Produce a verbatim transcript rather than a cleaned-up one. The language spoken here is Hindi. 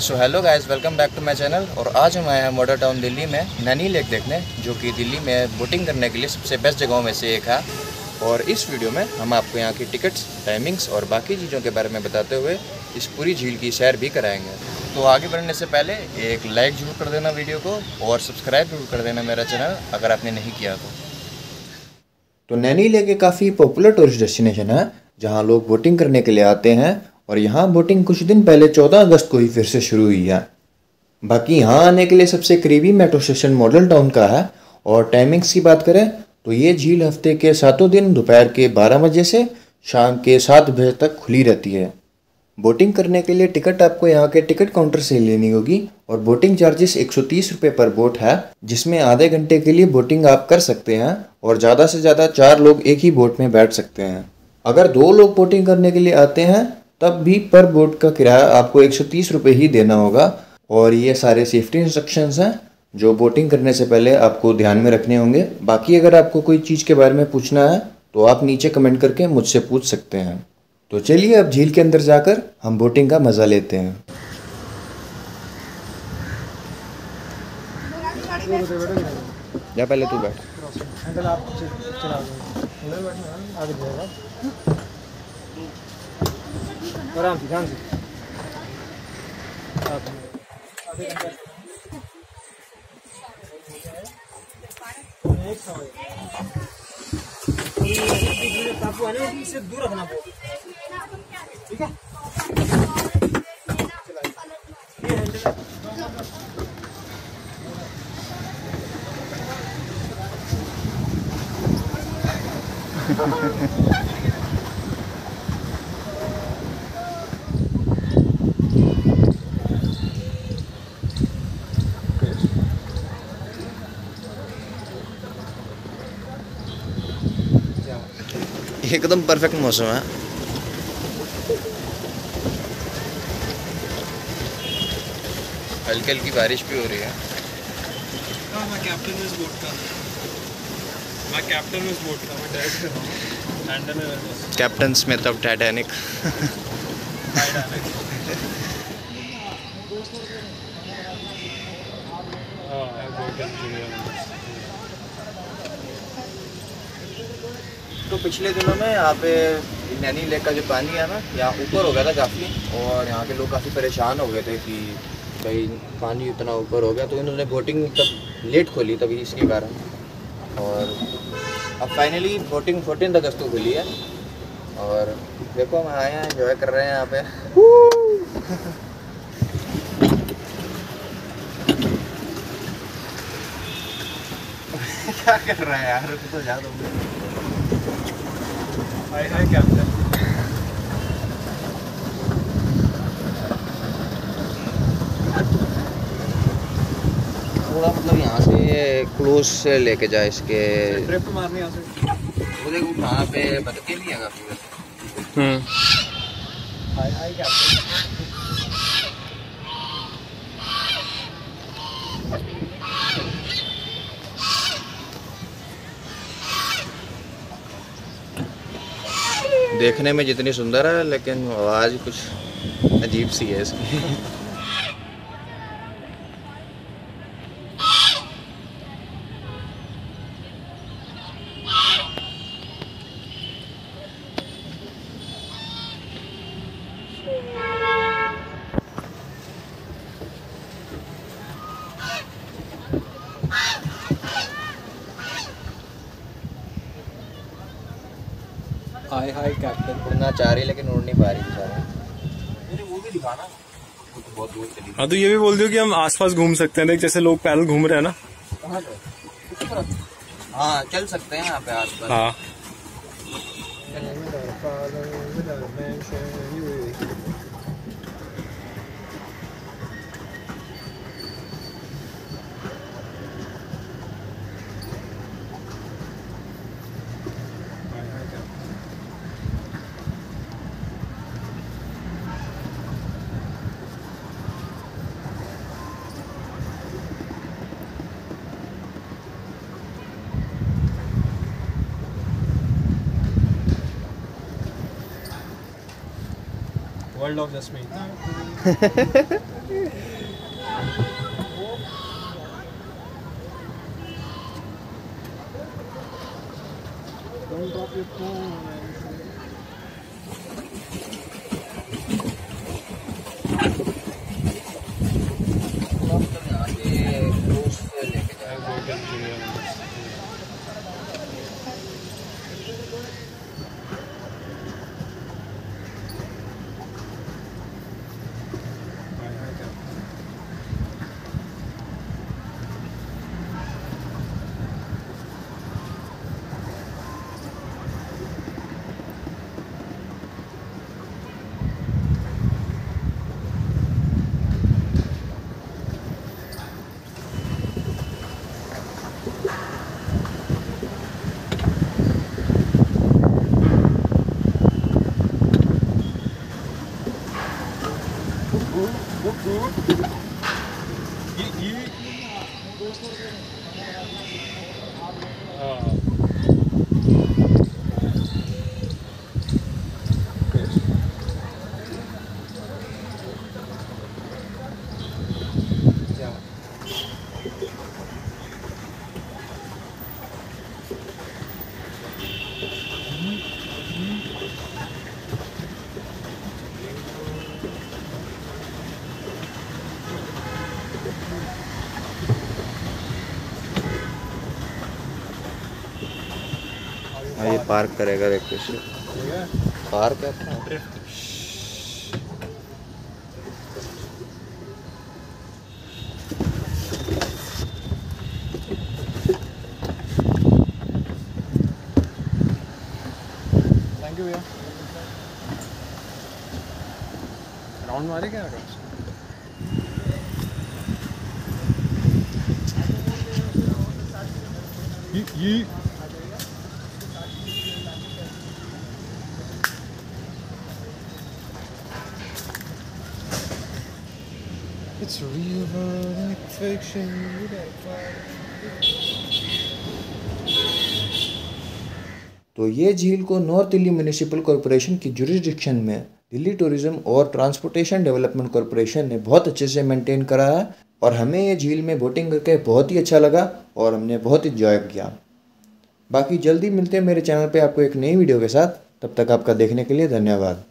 So hello guys, welcome back to my channel. और आज हम आए हैं मॉडल टाउन दिल्ली में नैनी लेक देखने, जो कि दिल्ली में बोटिंग करने के लिए सबसे बेस्ट जगहों में से एक है। और इस वीडियो में हम आपको यहाँ की टिकट्स, टाइमिंग्स और बाकी चीज़ों के बारे में बताते हुए इस पूरी झील की सैर भी कराएंगे। तो आगे बढ़ने से पहले एक लाइक ज़रूर कर देना वीडियो को, और सब्सक्राइब जरूर कर देना मेरा चैनल अगर आपने नहीं किया तो। तो नैनी लेक एक काफ़ी पॉपुलर टूरिस्ट डेस्टिनेशन है जहाँ लोग बोटिंग करने के लिए आते हैं। और यहाँ बोटिंग कुछ दिन पहले चौदह अगस्त को ही फिर से शुरू हुई है। बाकी यहाँ आने के लिए सबसे करीबी मेट्रो स्टेशन मॉडल टाउन का है। और टाइमिंग्स की बात करें तो ये झील हफ्ते के सातों दिन दोपहर के बारह बजे से शाम के सात बजे तक खुली रहती है। बोटिंग करने के लिए टिकट आपको यहाँ के टिकट काउंटर से लेनी होगी। और बोटिंग चार्जेस एक सौ तीस रुपये पर बोट है, जिसमें आधे घंटे के लिए बोटिंग आप कर सकते हैं। और ज़्यादा से ज़्यादा चार लोग एक ही बोट में बैठ सकते हैं। अगर दो लोग बोटिंग करने के लिए आते हैं तब भी पर बोट का किराया आपको एक सौ तीस रुपये ही देना होगा। और ये सारे सेफ्टी इंस्ट्रक्शंस हैं जो बोटिंग करने से पहले आपको ध्यान में रखने होंगे। बाकी अगर आपको कोई चीज़ के बारे में पूछना है तो आप नीचे कमेंट करके मुझसे पूछ सकते हैं। तो चलिए अब झील के अंदर जाकर हम बोटिंग का मज़ा लेते हैं। या पहले तू बैठ। आराम से, ध्यान से। आपको है ना इससे दूर रखना पड़ेगा, ठीक है? एकदम परफेक्ट मौसम है। हल्की हल्की बारिश भी हो रही है। हाँ, मैं कैप्टन हूँ इस बोट का। मैं कैप्टन हूँ इस बोट का। मैं डायरेक्टर हूँ। Captain Smith of Titanic. तो पिछले दिनों में यहाँ पे नैनी लेक का जो पानी है ना, यहाँ ऊपर हो गया था काफ़ी। और यहाँ के लोग काफ़ी परेशान हो गए थे कि भाई पानी इतना ऊपर हो गया, तो इन्होंने बोटिंग तब लेट खोली तभी इसके कारण। और अब फाइनली बोटिंग फोर्टीन अगस्त को खुली है। और देखो हम आए हैं, एंजॉय कर रहे हैं यहाँ पे। क्या कर रहा है यार, तो जा दो। Hi hi captain. थोड़ा मतलब यहाँ से क्लोज से लेके जाए इसके। ट्रिप मारने यहाँ से। वो देखो वहाँ पे बतखे भी है काफी। हम्म। Hi hi captain. देखने में जितनी सुंदर है लेकिन आवाज़ कुछ अजीब सी है इसकी। Hi hi captain. उड़ना चाह रही लेकिन उड़ नहीं पा रही बेचारा। वो भी दिखाना, वो तो बहुत दूर चली। हाँ, तो ये भी बोल दो कि हम आसपास घूम सकते हैं। देख जैसे लोग पैदल घूम रहे हैं ना। कहाँ पे? हाँ, चल सकते हैं यहाँ पे आसपास। हाँ। World of Jasmine. Don't drop your phone. हाँ, ये पार्क करेगा, देख कैसे पार्क है। थैंक यू भैया। राउंड मारे क्या ये ये It's real but fiction. तो ये झील को नॉर्थ दिल्ली म्यूनिसिपल कॉरपोरेशन की जुरिसडिक्शन में दिल्ली टूरिज्म और ट्रांसपोर्टेशन डेवलपमेंट कॉरपोरेशन ने बहुत अच्छे से मेंटेन करा है और हमें ये झील में बोटिंग करके बहुत ही अच्छा लगा और हमने बहुत इंजॉय किया। बाकी जल्दी मिलते हैं मेरे चैनल पे आपको एक नई वीडियो के साथ। तब तक आपका देखने के लिए धन्यवाद।